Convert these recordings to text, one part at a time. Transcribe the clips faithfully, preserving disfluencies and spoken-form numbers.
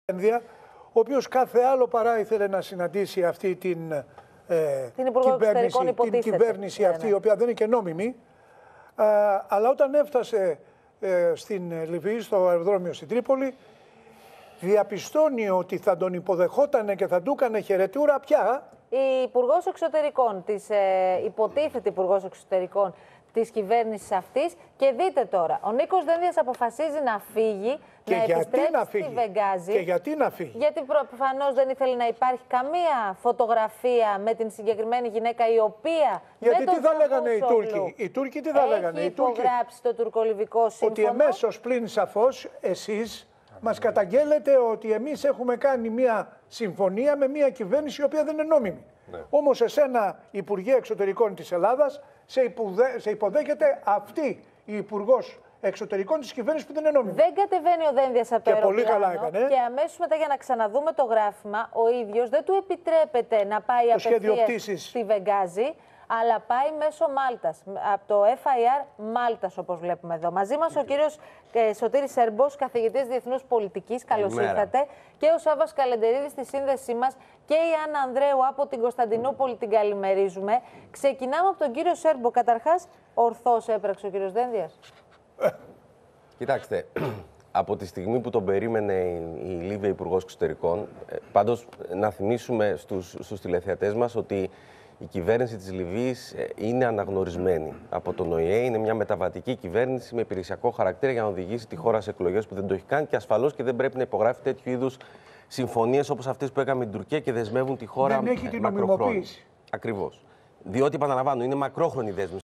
ο οποίος κάθε άλλο παρά ήθελε να συναντήσει αυτή την, ε, την κυβέρνηση, την κυβέρνηση αυτή, ναι, η οποία δεν είναι και νόμιμη. Ε, αλλά όταν έφτασε ε, στην Λιβύη, στο αεροδρόμιο στην Τρίπολη, διαπιστώνει ότι θα τον υποδεχότανε και θα του έκανε χαιρετούρα πια. Η Υπουργός Εξωτερικών, της, ε, υποτίθεται Υπουργός Εξωτερικών της κυβέρνησης αυτής. Και δείτε τώρα, ο Νίκος Δένδιας αποφασίζει να φύγει, και να γιατί επιστρέψει να φύγει. στη Βενγκάζη. Και γιατί να φύγει. Γιατί προφανώς δεν ήθελε να υπάρχει καμία φωτογραφία με την συγκεκριμένη γυναίκα, η οποία. Γιατί τι θα λέγανε οι Τούρκοι. Οι Τούρκοι τι θα έχει λέγανε. Έχει υπογράψει το τουρκολιβικό σύμφωνο. Ότι εμέσως πλην σαφώς εσείς μας καταγγέλλετε ότι εμείς έχουμε κάνει μια συμφωνία με μια κυβέρνηση η οποία δεν είναι νόμιμη. Ναι. Όμως εσένα, Υπουργέ Εξωτερικών της Ελλάδας, σε, υποδέ, σε υποδέχεται αυτή η Υπουργός Εξωτερικών της κυβέρνησης που δεν είναι νόμιμη. Δεν κατεβαίνει ο Δένδιας από το αεροπλάνο. Και πολύ καλά έκανε. Και αμέσως μετά, για να ξαναδούμε το γράφημα, ο ίδιος δεν του επιτρέπεται να πάει το απευθείας στη Βενγκάζη, αλλά πάει μέσω Μάλτας, από το εφ άι αρ Μάλτας, όπως βλέπουμε εδώ. Μαζί μας ο κύριος ε, Σωτήρης Σέρμπος, καθηγητής Διεθνούς Πολιτικής. Καλώς ήρθατε. Και ο Σάββας Καλεντερίδης στη σύνδεσή μας και η Άννα Ανδρέου από την Κωνσταντινούπολη, την καλημερίζουμε. Ξεκινάμε από τον κύριο Σέρμπο. Καταρχάς, ορθώς έπραξε ο κύριος Δένδιας? Κοιτάξτε, από τη στιγμή που τον περίμενε η Λίβια Υπουργός Εξωτερικών, πάντως να θυμίσουμε στους, στους τηλεθεατές μας ότι η κυβέρνηση της Λιβύης είναι αναγνωρισμένη από τον Ο Η Ε. Είναι μια μεταβατική κυβέρνηση με υπηρεσιακό χαρακτήρα για να οδηγήσει τη χώρα σε εκλογές που δεν το έχει κάνει και ασφαλώς και δεν πρέπει να υπογράφει τέτοιου είδους συμφωνίες όπως αυτές που έκαμε με την Τουρκία και δεσμεύουν τη χώρα δεν έχει την νομιμοποίηση. Ακριβώς. Διότι, επαναλαμβάνω, είναι μακρόχρονη δέσμευση,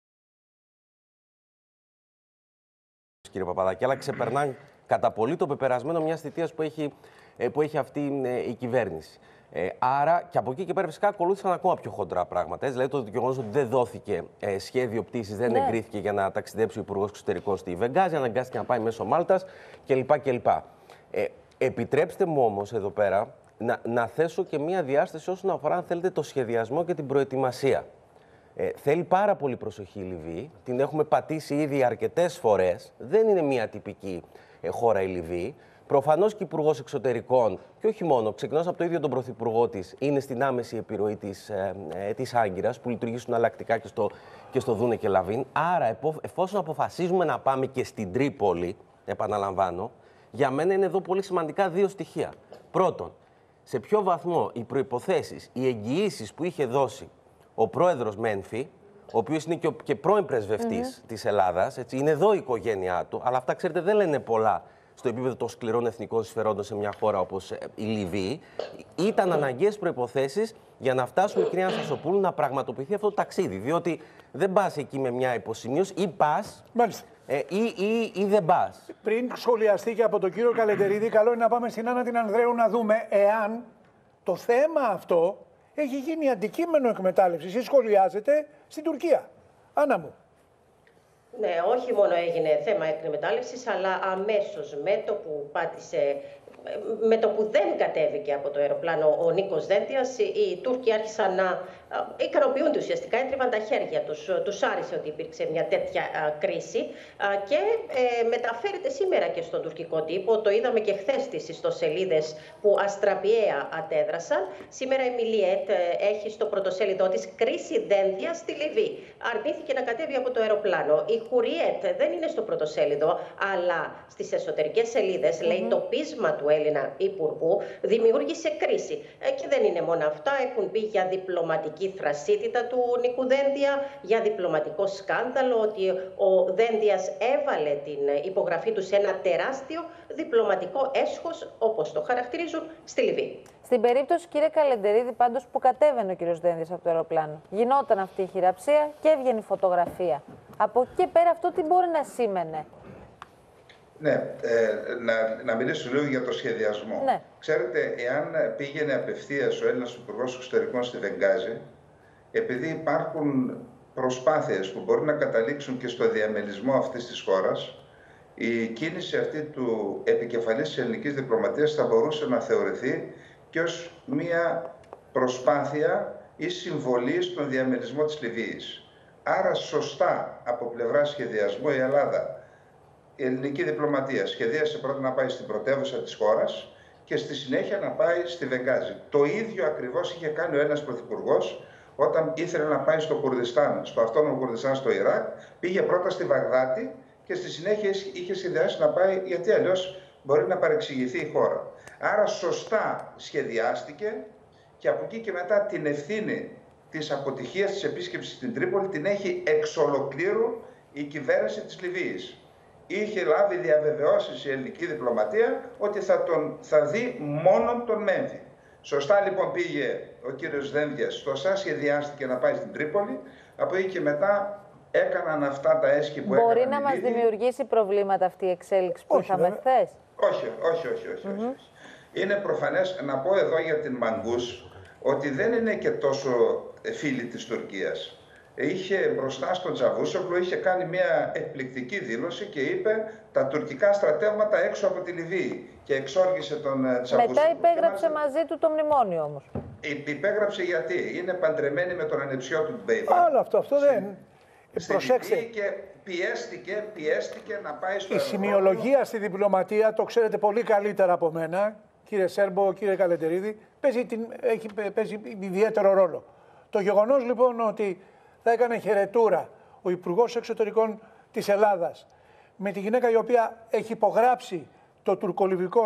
κύριε Παπαδάκη, αλλά ξεπερνάει κατά πολύ το πεπερασμένο μιας θητείας που έχει, που έχει αυτή η κυβέρνηση. Ε, άρα και από εκεί και πέρα φυσικά ακολούθησαν ακόμα πιο χοντρά πράγματα. Δηλαδή το γεγονός ότι δεν δόθηκε ε, σχέδιο πτήσης, δεν ναι. εγκρίθηκε για να ταξιδέψει ο Υπουργός Εξωτερικών στη Βενγκάζη, αναγκάστηκε να πάει μέσω Μάλτας κλπ. κλπ. Ε, επιτρέψτε μου όμως εδώ πέρα να, να θέσω και μία διάσταση όσον αφορά, αν θέλετε, το σχεδιασμό και την προετοιμασία. Ε, θέλει πάρα πολύ προσοχή η Λιβύη. Την έχουμε πατήσει ήδη αρκετές φορές. Δεν είναι μία τυπική ε, χώρα η Λιβύη. Προφανώς και ο Υπουργός Εξωτερικών, και όχι μόνο, ξεκινώντας από το ίδιο τον Πρωθυπουργό της, είναι στην άμεση επιρροή της, ε, ε, της Άγκυρας, που λειτουργήσουν αλλακτικά και στο, και στο Δούνε και Λαβίν. Άρα, εφόσον αποφασίζουμε να πάμε και στην Τρίπολη, επαναλαμβάνω, για μένα είναι εδώ πολύ σημαντικά δύο στοιχεία. Πρώτον, σε ποιο βαθμό οι προϋποθέσεις, οι εγγυήσεις που είχε δώσει ο πρόεδρος Μένφη, ο οποίος είναι και, ο, και πρώην πρεσβευτής mm-hmm. της Ελλάδας, έτσι, είναι εδώ η οικογένειά του, αλλά αυτά, ξέρετε, δεν λένε πολλά στο επίπεδο των σκληρών εθνικών συμφερόντων σε μια χώρα όπως η Λιβύη, ήταν αναγκαίες προϋποθέσεις για να φτάσουμε, κυρία Αναστασοπούλου, να πραγματοποιηθεί αυτό το ταξίδι. Διότι δεν πας εκεί με μια υποσημείωση, ή πας ε, ή, ή, ή δεν πας. Πριν σχολιαστεί και από τον κύριο Καλεντερίδη, καλό είναι να πάμε στην Άννα την Ανδρέου να δούμε εάν το θέμα αυτό έχει γίνει αντικείμενο εκμετάλλευσης ή σχολιάζεται στην Τουρκία. Άννα μου. Ναι, όχι μόνο έγινε θέμα εκμετάλλευσης, αλλά αμέσως με το που πάτησε, με το που δεν κατέβηκε από το αεροπλάνο ο Νίκος Δένδιας, οι Τούρκοι άρχισαν να ικανοποιούνται ουσιαστικά, έτριβαν τα χέρια τους. Τους άρεσε ότι υπήρξε μια τέτοια α, κρίση α, και ε, μεταφέρεται σήμερα και στον τουρκικό τύπο. Το είδαμε και χθες στις ιστοσελίδες που αστραπιαία αντέδρασαν. Σήμερα η Μιλιέτ ε, έχει στο πρωτοσέλιδό της κρίση Δένδια στη Λιβύη. Αρνήθηκε να κατέβει από το αεροπλάνο. Η Χουριέτ δεν είναι στο πρωτοσέλιδο, αλλά στις εσωτερικές σελίδες mm-hmm. λέει το πείσμα του Έλληνα Υπουργού δημιούργησε κρίση. Ε, και δεν είναι μόνο αυτά, έχουν πει για διπλωματική θρασίτητα του Νίκου Δένδια, για διπλωματικό σκάνδαλο, ότι ο Δένδιας έβαλε την υπογραφή του σε ένα τεράστιο διπλωματικό έσχος, όπως το χαρακτηρίζουν, στη Λιβύη. Στην περίπτωση, κύριε Καλεντερίδη, πάντως που κατέβαινε ο κύριος Δένδιας από το αεροπλάνο, γινόταν αυτή η χειραψία και έβγαινε η φωτογραφία. Από εκεί και πέρα αυτό τι μπορεί να σήμαινε? Ναι, ε, να, να μιλήσω λίγο για το σχεδιασμό. Ναι. Ξέρετε, εάν πήγαινε απευθείας ο Έλληνας Υπουργός Εξωτερικών στη Βενγκάζη, επειδή υπάρχουν προσπάθειες που μπορεί να καταλήξουν και στο διαμελισμό αυτής της χώρας, η κίνηση αυτή του επικεφαλής της ελληνικής διπλωματίας θα μπορούσε να θεωρηθεί και ως μία προσπάθεια ή συμβολή στον διαμελισμό της Λιβύης. Άρα σωστά από πλευρά σχεδιασμού η Ελλάδα, η ελληνική διπλωματία σχεδίασε πρώτα να πάει στην πρωτεύουσα της χώρας και στη συνέχεια να πάει στη Βενγκάζη. Το ίδιο ακριβώς είχε κάνει ο ένας πρωθυπουργός όταν ήθελε να πάει στο Κουρδιστάν, στο αυτόνομο Κουρδιστάν στο Ιράκ. Πήγε πρώτα στη Βαγδάτη και στη συνέχεια είχε σχεδιάσει να πάει, γιατί αλλιώς μπορεί να παρεξηγηθεί η χώρα. Άρα σωστά σχεδιάστηκε και από εκεί και μετά την ευθύνη της αποτυχίας της επίσκεψης στην Τρίπολη την έχει εξ ολοκλήρου η κυβέρνηση της Λιβύης. Είχε λάβει διαβεβαιώσεις η ελληνική διπλωματία ότι θα, τον, θα δει μόνο τον Μέμφυ. Σωστά λοιπόν πήγε ο κύριος Δένδιας, σωστά σχεδιάστηκε να πάει στην Τρίπολη, από εκεί και μετά έκαναν αυτά τα έσχη που έκαναν. Μπορεί να μας δημιουργήσει προβλήματα αυτή η εξέλιξη που είχαμε χθες? Όχι, όχι, όχι, όχι, όχι. Mm-hmm. Είναι προφανές, να πω εδώ για την Μαγκούς, ότι δεν είναι και τόσο φίλη της Τουρκίας. Είχε μπροστά στον Τσαβούσογλου, είχε κάνει μια εκπληκτική δήλωση και είπε τα τουρκικά στρατεύματα έξω από τη Λιβύη και εξόργησε τον Τσαβούσογλου. Μετά υπέγραψε μας... μαζί του το μνημόνιο όμως. Υπέγραψε γιατί είναι παντρεμένη με τον ανεψιό του Μπέιβα. Άλλο αυτό, αυτό δεν... Προσέξτε. Και πιέστηκε, πιέστηκε να πάει στο Η σημειολογία στη διπλωματία, το ξέρετε πολύ καλύτερα από μένα, κύριε Σέρμπο, κύριε Καλεντερίδη, παίζει, την, έχει, παίζει ιδιαίτερο ρόλο. Το γεγονός λοιπόν ότι θα έκανε χαιρετούρα ο Υπουργός Εξωτερικών της Ελλάδας με τη γυναίκα η οποία έχει υπογράψει το τουρκολιβικό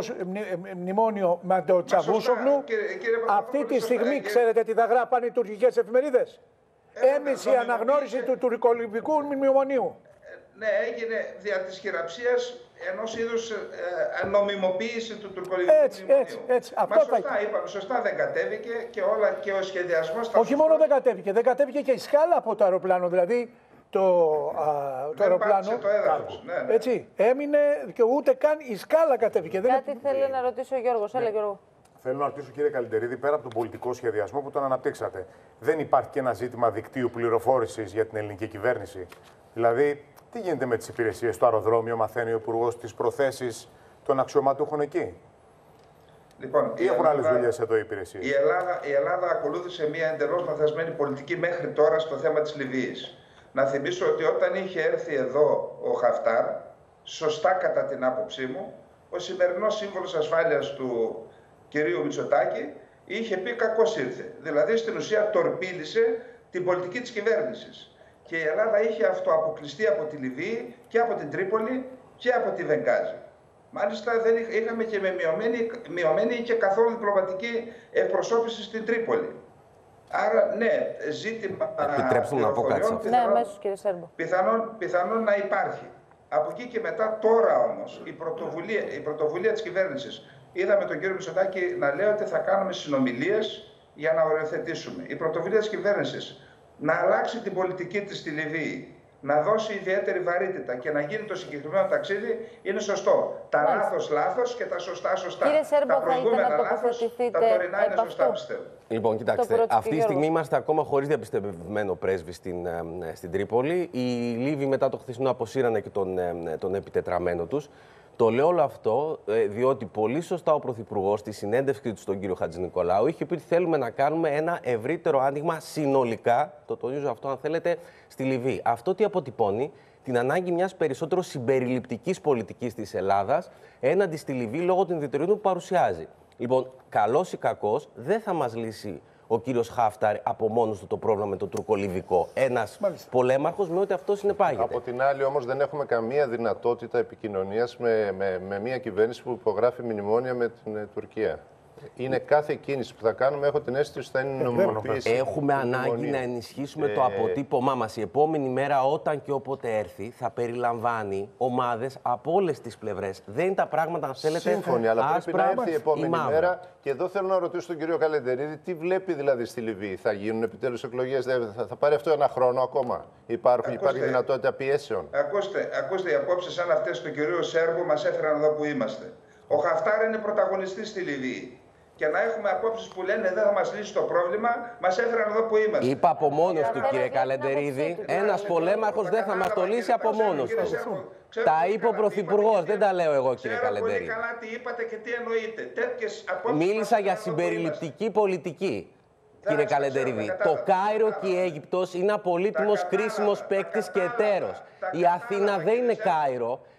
μνημόνιο με τον Τσαβούσογλου, αυτή τη στιγμή κύριε... ξέρετε τι θα γράφανε οι τουρκικές εφημερίδες? Έμεση αναγνώριση του τουρκολιβικού μνημονίου. Ναι, έγινε δια της χειραψίας ενός είδους ε, νομιμοποίηση του τουρκολιβικού έτσι, μνημονίου. Έτσι, έτσι. Αυτό Μα σωστά θα... είπαμε, σωστά δεν κατέβηκε και, όλα, και ο σχεδιασμός... Όχι σωστός... μόνο δεν κατέβηκε, δεν κατέβηκε και η σκάλα από το αεροπλάνο, δηλαδή το, α, το δεν αεροπλάνο. Το έδαφος, ναι, ναι. Έτσι, έμεινε και ούτε καν η σκάλα κατέβηκε. Κάτι δεν... θέλει να ρωτήσει ο Γιώργος. Ναι. Έλα Γιώργο. Θέλω να ρωτήσω, κύριε Καλεντερίδη, πέρα από τον πολιτικό σχεδιασμό που τον αναπτύξατε, δεν υπάρχει και ένα ζήτημα δικτύου πληροφόρησης για την ελληνική κυβέρνηση? Δηλαδή, τι γίνεται με τις υπηρεσίες στο αεροδρόμιο, μαθαίνει ο Υπουργός τις προθέσεις των αξιωματούχων εκεί? Λοιπόν, ή έχουν άλλες δουλειές εδώ οι υπηρεσίες? Η Ελλάδα, η Ελλάδα ακολούθησε μια εντελώς λανθασμένη πολιτική μέχρι τώρα στο θέμα της Λιβύης. Να θυμίσω ότι όταν είχε έρθει εδώ ο Χαφτάρ, σωστά κατά την άποψή μου, ο σημερινός σύμβολος ασφάλειας του κυρίου Μητσοτάκη είχε πει κακώς ήρθε. Δηλαδή στην ουσία τορπίλησε την πολιτική της κυβέρνησης. Και η Ελλάδα είχε αυτοαποκλειστεί από τη Λιβύη και από την Τρίπολη και από τη Βενγκάζη. Μάλιστα δεν είχαμε και με μειωμένη, μειωμένη και καθόλου διπλωματική εκπροσώπηση στην Τρίπολη. Άρα ναι, ζήτημα Επιτρέψτε να πω κάτι. Ναι, αμέσως κύριε Σέρμπο. Πιθανόν, πιθανόν να υπάρχει. Από εκεί και μετά, τώρα όμως, η πρωτοβουλία, η πρωτοβουλία της κυβέρνησης. Είδαμε τον κύριο Μητσοτάκη να λέει ότι θα κάνουμε συνομιλίες για να οριοθετήσουμε. Η πρωτοβουλία της κυβέρνησης να αλλάξει την πολιτική της στη Λιβύη, να δώσει ιδιαίτερη βαρύτητα και να γίνει το συγκεκριμένο ταξίδι είναι σωστό. Τα Μάλιστα. λάθος λάθος και τα σωστά σωστά. Κύριε Σέρμπο, τα προηγούμενα να λάθος, τα τωρινά είναι σωστά, πιστεύω. Λοιπόν, κοιτάξτε, αυτή τη στιγμή είμαστε ακόμα χωρίς διαπιστευμένο πρέσβη στην, στην Τρίπολη. Οι Λίβοι μετά το χθεσινό αποσύρανε και τον, τον επιτετραμένο τους. Το λέω όλο αυτό διότι πολύ σωστά ο Πρωθυπουργός στη συνέντευξη του στον κύριο Χατζηνικολάου είχε πει ότι θέλουμε να κάνουμε ένα ευρύτερο άνοιγμα συνολικά, το τονίζω αυτό αν θέλετε, στη Λιβύη. Αυτό τι αποτυπώνει? Την ανάγκη μιας περισσότερο συμπεριληπτικής πολιτικής της Ελλάδας έναντι στη Λιβύη λόγω των ιδιαιτερότητων που παρουσιάζει. Λοιπόν, καλός ή κακός, δεν θα μας λύσει ο κύριος Χάφταρ από μόνος του το πρόβλημα με το τουρκολιβικό. Ένας πολέμαρχος με ό,τι αυτό συνεπάγεται. Από την άλλη, όμως, δεν έχουμε καμία δυνατότητα επικοινωνίας με, με, με μια κυβέρνηση που υπογράφει μνημόνια με την ε, Τουρκία. Είναι κάθε κίνηση που θα κάνουμε, έχω την αίσθηση ότι θα είναι νομιμοποίηση. Έχουμε ανάγκη να ενισχύσουμε ε... το αποτύπωμά μας. Η επόμενη μέρα, όταν και όποτε έρθει, θα περιλαμβάνει ομάδες από όλες τις πλευρές. Δεν είναι τα πράγματα, αν θέλετε, σύμφωνοι, αλλά άσπρα, πρέπει να έρθει η επόμενη η μέρα. Και εδώ θέλω να ρωτήσω τον κύριο Καλεντερίδη, τι βλέπει δηλαδή στη Λιβύη? Θα γίνουν επιτέλους εκλογές? Θα, θα πάρει αυτό ένα χρόνο ακόμα? Υπάρχουν, ακούστε, υπάρχει δυνατότητα πιέσεων? Ακούστε, ακούστε, οι απόψεις σαν αυτές του κυρίου Σέρμπου μας έφεραν εδώ που είμαστε. Ο Χαφτάρ είναι πρωταγωνιστής στη Λιβύη. Και να έχουμε απόψεις που λένε δεν θα μας λύσει το πρόβλημα, μας έφεραν εδώ που είμαστε. Είπα από μόνος του, κύριε Καλεντερίδη, ένας πολέμαρχος δεν θα μας το λύσει από μόνος του. Τα είπε ο Πρωθυπουργός, δεν τα λέω εγώ, κύριε Καλεντερίδη. Ξέρω πολύ καλά τι είπατε και τι εννοείτε. Τέτοιες απόψεις. Μίλησα για συμπεριληπτική πολιτική. Κύριε Καλεντερίδη, το Κάιρο και η Αίγυπτος είναι απολύτιμος κρίσιμος παίκτης και εταίρος. Η Αθήνα δεν είναι Κάιρο.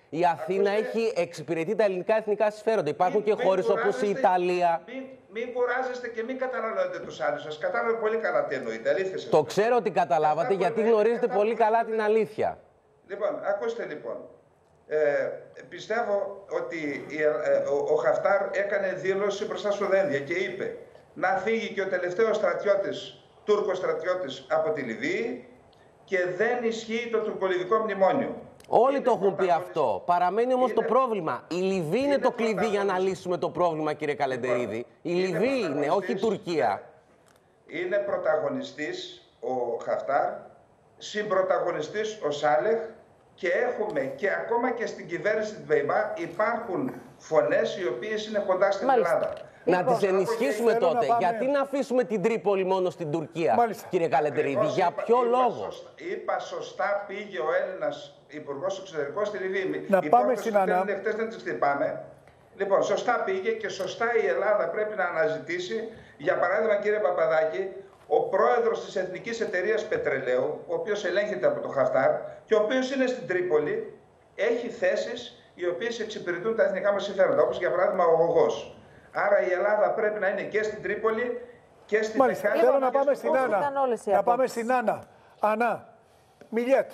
Η Αθήνα έχει εξυπηρετεί τα ελληνικά εθνικά συμφέροντα. Υπάρχουν μην, και χώρες όπως η Ιταλία. Μην, μην κουράζεστε και μην καταναλώνετε τους άλλους. Σας κατάλαβα πολύ καλά τι εννοείτε. Αλήθεια. Το ξέρω ότι καταλάβατε, γιατί γνωρίζετε πολύ καλά την αλήθεια. Λοιπόν, ακούστε λοιπόν. Ε, πιστεύω ότι ε, ο, ο Χαφτάρ έκανε δήλωση μπροστά στο Δένδια και είπε να φύγει και ο τελευταίος στρατιώτης, Τούρκος στρατιώτης από τη Λιβύη και δεν ισχύει το τουρκολιβικό μνημόνιο. Όλοι είναι το έχουν πει αυτό. Παραμένει όμως είναι... το πρόβλημα. Η Λιβύη είναι, είναι το κλειδί για να λύσουμε το πρόβλημα, κύριε Καλεντερίδη. Λοιπόν, η Λιβύη είναι, είναι, όχι η Τουρκία. Είναι πρωταγωνιστής ο Χαφτάρ, συμπρωταγωνιστής ο Σάλεχ και έχουμε και ακόμα και στην κυβέρνηση του Βεϊμπά υπάρχουν φωνές οι οποίες είναι κοντά στην Μάλιστα. Ελλάδα. Να τις ενισχύσουμε τότε. Να γιατί να αφήσουμε την Τρίπολη μόνο στην Τουρκία, Μάλιστα. κύριε Καλεντερίδη, για είπα, ποιο είπα, λόγο. Σωστά, είπα σωστά πήγε ο Έλληνας Υπουργός Εξωτερικών στη Λιβύη. Να πάμε στην Ανά. Χτες δεν τις χτυπάμε. Λοιπόν, σωστά πήγε και σωστά η Ελλάδα πρέπει να αναζητήσει. Για παράδειγμα, κύριε Παπαδάκη, ο πρόεδρος της Εθνικής Εταιρείας Πετρελαίου, ο οποίος ελέγχεται από το Χαφτάρ και ο οποίος είναι στην Τρίπολη, έχει θέσεις οι οποίες εξυπηρετούν τα εθνικά μας συμφέροντα, όπως για παράδειγμα ο Γογός. Άρα η Ελλάδα πρέπει να είναι και στην Τρίπολη και στην Μάλιστα. Θέλω να πάμε στην Άννα. Να πάμε στην Άννα. Ανά, Μιλιέτ.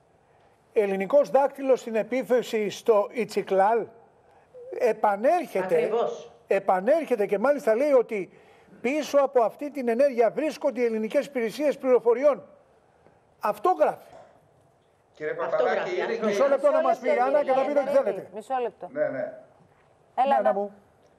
Ελληνικός δάκτυλος στην επίθεση στο Ιτσικλάλ επανέρχεται. Ακριβώς. Επανέρχεται και μάλιστα λέει ότι πίσω από αυτή την ενέργεια βρίσκονται οι ελληνικές υπηρεσίες πληροφοριών. Αυτό γράφει. Κύριε Παπαδάκη, είναι και... Μισό λεπτό να μας πει η Άννα και θα πείτε ό,τι θέλετε. Μισό λεπτό. Ναι, ναι. Έλα, μου.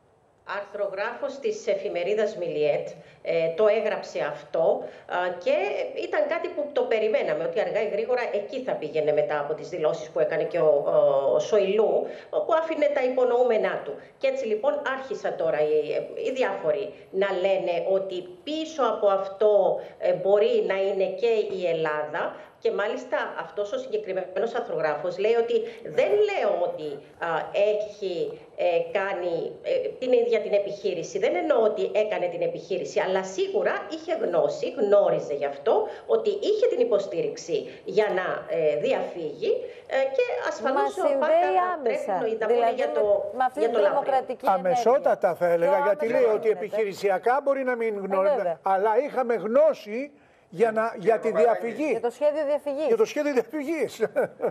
Αρθρογράφος της εφημερίδας Μιλιέτ ε, το έγραψε αυτό ε, και ήταν κάτι που το περιμέναμε, ότι αργά ή γρήγορα εκεί θα πήγαινε μετά από τις δηλώσεις που έκανε και ο, ο, ο Σοηλού, που άφηνε τα υπονοούμενά του. Και έτσι λοιπόν άρχισαν τώρα οι, οι διάφοροι να λένε ότι πίσω από αυτό ε, μπορεί να είναι και η Ελλάδα. Και μάλιστα αυτός ο συγκεκριμένος αρθρογράφος λέει ότι δεν λέω ότι α, έχει ε, κάνει ε, την ίδια την επιχείρηση, δεν εννοώ ότι έκανε την επιχείρηση, αλλά σίγουρα είχε γνώση, γνώριζε γι' αυτό, ότι είχε την υποστήριξη για να ε, διαφύγει ε, και ασφαλώς ο άμεσα. Δηλαδή, για το, με αυτή για την το δημοκρατική αμεσότατα θα έλεγα, το γιατί λέει ότι επιχειρησιακά μπορεί να μην γνώριζε, αλλά είχαμε γνώση για, να, για τη διαφυγή. Για το σχέδιο διαφυγής. Για το σχέδιο διαφυγής.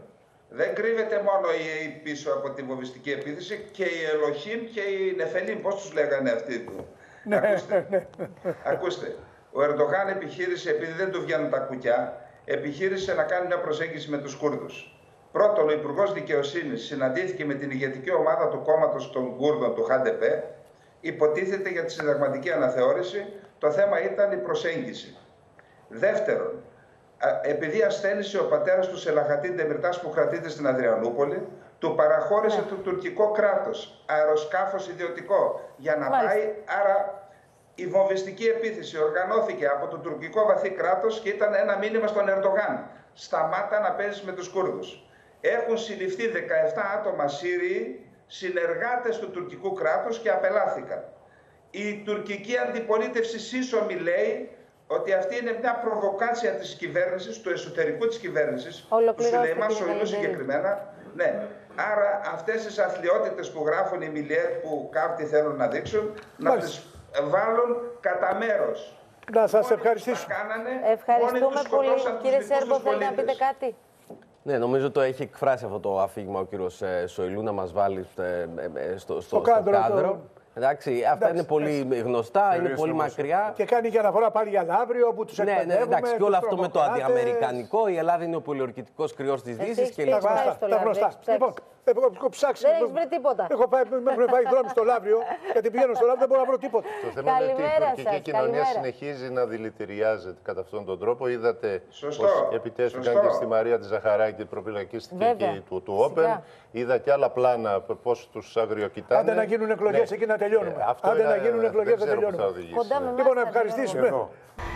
Δεν κρύβεται μόνο η πίσω από τη βομβιστική επίθεση και η Ελοχήμ και η Νεφελίμ. Πώς τους λέγανε αυτοί του. ακούστε, ακούστε, ο Ερντογάν επιχείρησε, επειδή δεν του βγαίνουν τα κουκιά, επιχείρησε να κάνει μια προσέγγιση με τους Κούρδους. Πρώτον, ο Υπουργός Δικαιοσύνης συναντήθηκε με την ηγετική ομάδα του κόμματος των Κούρδων, του Χάντεπε, υποτίθεται για τη συνταγματική αναθεώρηση. Το θέμα ήταν η προσέγγιση. Δεύτερον, επειδή ασθένησε ο πατέρας του Σελαχατίν Ντεμιρτάς που κρατείται στην Αδριανούπολη, του παραχώρησε ναι. το τουρκικό κράτος, αεροσκάφος ιδιωτικό, για να Μάλιστα. πάει. Άρα η βομβιστική επίθεση οργανώθηκε από το τουρκικό βαθύ κράτος και ήταν ένα μήνυμα στον Ερντογάν. Σταμάτα να παίζεις με τους Κούρδους. Έχουν συλληφθεί δεκαεπτά άτομα Σύριοι, συνεργάτες του τουρκικού κράτους και απελάθηκαν. Η τουρκική αντιπολίτευση σύσσωμη λέει ότι αυτή είναι μια προβοκάτσια της κυβέρνησης, του εσωτερικού της κυβέρνησης, του Σουλεϊμάν Σοηλού συγκεκριμένα. Ναι. Άρα αυτές τις αθλιότητες που γράφουν οι Μιλιέτ που κάποιοι θέλουν να δείξουν, να τις βάλουν κατά μέρος. Να σας ευχαριστήσω. Ευχαριστούμε πολύ. Κύριε Σέρμπο, θέλετε να πείτε κάτι? Ναι, νομίζω το έχει εκφράσει αυτό το αφήγημα ο κύριος Σοηλού, να μας βάλει στο, στο, στο κάδρο. κάδρο. Εντάξει, αυτά εντάξει, είναι πολύ έτσι. γνωστά, είναι πολύ μακριά. Και κάνει και αναφορά πάλι για Λαύριο που τους ναι, εκπαιδεύουμε. Ναι, εντάξει, και όλο αυτό με το αντιαμερικανικό. Η Ελλάδα είναι ο πολιορκητικός κρυός της Δύσης και λοιπά. Τα γνωστά. Λοιπόν, έχω ψάξει. Δεν έχεις βρει τίποτα. Έχω πάει, με έχουν πάει δρόμοι στο Λαύριο, γιατί πηγαίνω στο Λαύριο δεν μπορώ να βρω τίποτα. Το θέμα είναι ότι η τουρκική κοινωνία συνεχίζει να δηλητηριάζεται κατά αυτόν τον τρόπο. Είδατε πως επιτέθηκαν και στη Μαρία τη Ζαχαράκη την προπυλακίστηκε του Όπεν. Είδα και άλλα πλάνα πώς τους αγριοκοιτάνε. Άντε να γίνουν εκλογές εκεί να τελειώνουμε. Αυτό Άντε να γίνουν εκλογές να τελειώνουμε. Λοιπόν, να ευχαριστήσουμε.